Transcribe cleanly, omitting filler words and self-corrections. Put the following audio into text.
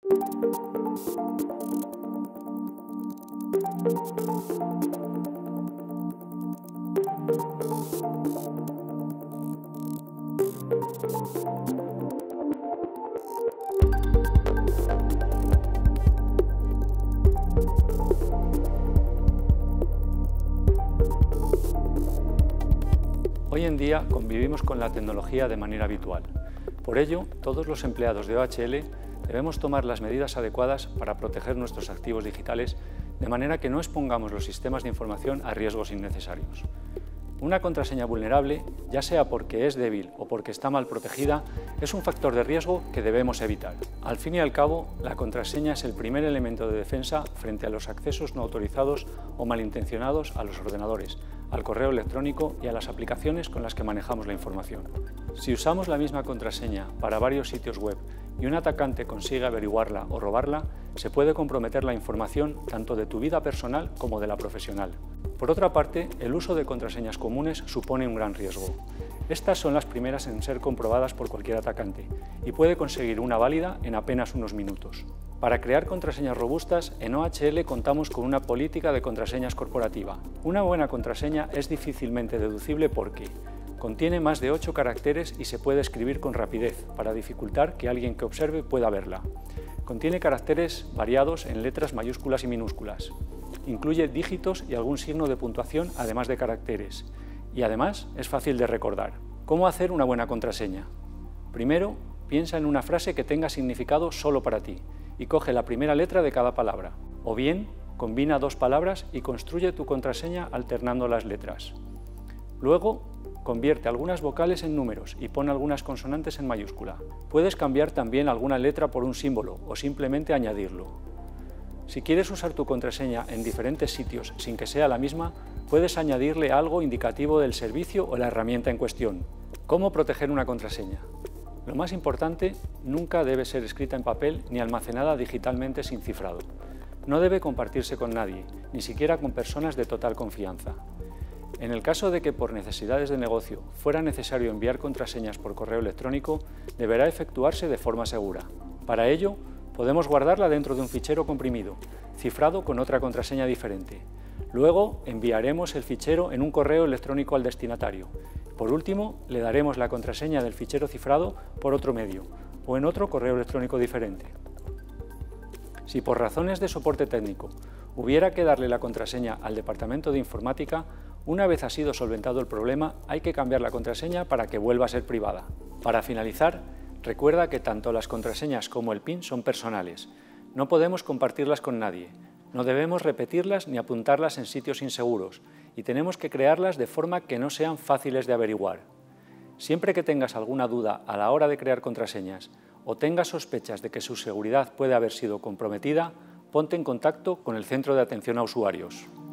Hoy en día convivimos con la tecnología de manera habitual. Por ello, todos los empleados de OHL debemos tomar las medidas adecuadas para proteger nuestros activos digitales de manera que no expongamos los sistemas de información a riesgos innecesarios. Una contraseña vulnerable, ya sea porque es débil o porque está mal protegida, es un factor de riesgo que debemos evitar. Al fin y al cabo, la contraseña es el primer elemento de defensa frente a los accesos no autorizados o malintencionados a los ordenadores, al correo electrónico y a las aplicaciones con las que manejamos la información. Si usamos la misma contraseña para varios sitios web y un atacante consigue averiguarla o robarla, se puede comprometer la información tanto de tu vida personal como de la profesional. Por otra parte, el uso de contraseñas comunes supone un gran riesgo. Estas son las primeras en ser comprobadas por cualquier atacante y puede conseguir una válida en apenas unos minutos. Para crear contraseñas robustas, en OHL contamos con una política de contraseñas corporativa. Una buena contraseña es difícilmente deducible porque contiene más de 8 caracteres y se puede escribir con rapidez para dificultar que alguien que observe pueda verla. Contiene caracteres variados en letras mayúsculas y minúsculas. Incluye dígitos y algún signo de puntuación, además de caracteres. Y además es fácil de recordar. ¿Cómo hacer una buena contraseña? Primero, piensa en una frase que tenga significado solo para ti y coge la primera letra de cada palabra. O bien, combina 2 palabras y construye tu contraseña alternando las letras. Luego, convierte algunas vocales en números y pon algunas consonantes en mayúscula. Puedes cambiar también alguna letra por un símbolo o simplemente añadirlo. Si quieres usar tu contraseña en diferentes sitios sin que sea la misma, puedes añadirle algo indicativo del servicio o la herramienta en cuestión. ¿Cómo proteger una contraseña? Lo más importante, nunca debe ser escrita en papel ni almacenada digitalmente sin cifrado. No debe compartirse con nadie, ni siquiera con personas de total confianza. En el caso de que por necesidades de negocio fuera necesario enviar contraseñas por correo electrónico, deberá efectuarse de forma segura. Para ello, podemos guardarla dentro de un fichero comprimido, cifrado con otra contraseña diferente. Luego enviaremos el fichero en un correo electrónico al destinatario. Por último, le daremos la contraseña del fichero cifrado por otro medio o en otro correo electrónico diferente. Si por razones de soporte técnico hubiera que darle la contraseña al departamento de informática, una vez ha sido solventado el problema, hay que cambiar la contraseña para que vuelva a ser privada. Para finalizar, recuerda que tanto las contraseñas como el PIN son personales. No podemos compartirlas con nadie. No debemos repetirlas ni apuntarlas en sitios inseguros y tenemos que crearlas de forma que no sean fáciles de averiguar. Siempre que tengas alguna duda a la hora de crear contraseñas o tengas sospechas de que su seguridad puede haber sido comprometida, ponte en contacto con el Centro de Atención a Usuarios.